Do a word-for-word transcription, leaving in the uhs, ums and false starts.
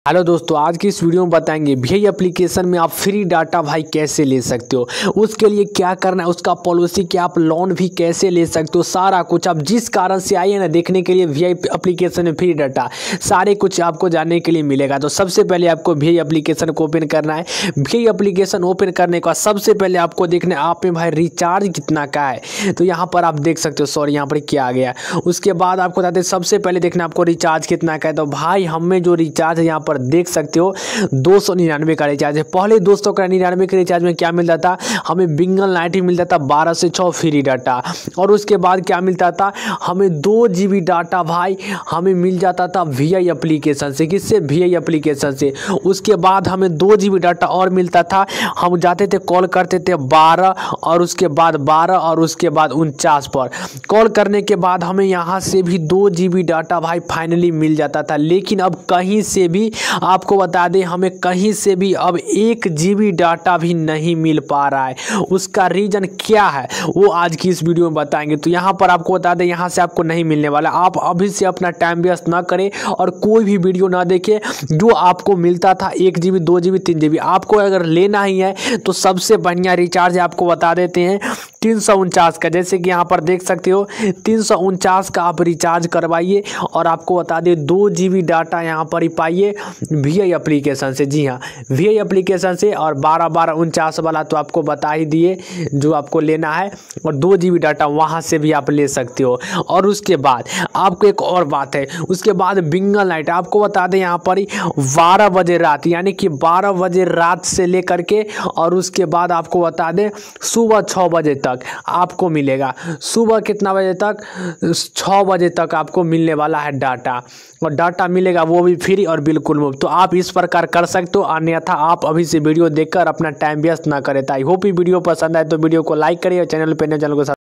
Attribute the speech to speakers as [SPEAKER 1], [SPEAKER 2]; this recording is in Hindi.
[SPEAKER 1] हेलो दोस्तों, आज की इस वीडियो में बताएंगे वी आई एप्लीकेशन में आप फ्री डाटा भाई कैसे ले सकते हो, उसके लिए क्या करना है, उसका पॉलिसी क्या, आप लोन भी कैसे ले सकते हो, सारा कुछ आप जिस कारण से आइए ना देखने के लिए वी आई एप्लीकेशन में फ्री डाटा सारे कुछ आपको जानने के लिए मिलेगा। तो सबसे पहले आपको वी आई एप्लीकेशन को ओपन करना है। वी आई एप्लीकेशन ओपन करने के बाद सबसे पहले आपको देखना है आप में भाई रिचार्ज कितना का है। तो यहाँ पर आप देख सकते हो, सॉरी यहाँ पर क्या आ गया। उसके बाद आपको बताते हैं सबसे पहले देखना आपको रिचार्ज कितना का है। तो भाई हमें जो रिचार्ज है यहाँ पर देख सकते हो दो सौ निन्यानवे का रिचार्ज है। पहले दो सौ का निन्यानवे के रिचार्ज में क्या मिलता था, हमें बिंगल नाइट ही मिलता था बारह से छः फ्री डाटा। और उसके बाद क्या मिलता था, हमें दो जी बी डाटा भाई हमें मिल जाता था वी आई एप्लीकेशन से। किससे? वी आई एप्लीकेशन से। उसके बाद हमें दो जी बी डाटा और मिलता था, हम जाते थे कॉल करते थे बारह और उसके बाद बारह और उसके बाद उनचास पर कॉल करने के बाद हमें यहाँ से भी दो जी बी डाटा भाई फाइनली मिल जाता था। लेकिन अब कहीं से भी आपको बता दें, हमें कहीं से भी अब एक जीबी डाटा भी नहीं मिल पा रहा है। उसका रीजन क्या है वो आज की इस वीडियो में बताएंगे। तो यहाँ पर आपको बता दें, यहाँ से आपको नहीं मिलने वाला। आप अभी से अपना टाइम वेस्ट ना करें और कोई भी वीडियो ना देखें। जो आपको मिलता था एक जीबी दो जीबी तीन जीबी, आपको अगर लेना ही है तो सबसे बढ़िया रिचार्ज आपको बता देते हैं तीन सौ उनचास का। जैसे कि यहाँ पर देख सकते हो तीन सौ उनचास का आप रिचार्ज करवाइए और आपको बता दें दो जीबी डाटा यहाँ पर ही पाइए वी आई एप्लीकेशन से। जी हाँ, वी आई एप्लीकेशन से। और बारह बारह उनचास वाला तो आपको बता ही दिए जो आपको लेना है, और दो जी बी डाटा वहाँ से भी आप ले सकते हो। और उसके बाद आपको एक और बात है, उसके बाद बिंगल नाइट आपको बता दें यहाँ पर ही बारह बजे रात, यानी कि बारह बजे रात से लेकर के और उसके बाद आपको बता दें सुबह छः बजे तक आपको मिलेगा। सुबह कितना बजे तक? छः बजे तक आपको मिलने वाला है डाटा, और डाटा मिलेगा वो भी फ्री और बिल्कुल मुफ्त। तो आप इस प्रकार कर सकते हो, अन्यथा आप अभी से वीडियो देखकर अपना टाइम वेस्ट ना करें। आई होप ये वीडियो पसंद आए तो वीडियो को लाइक करिए और चैनल पर नए चैनल को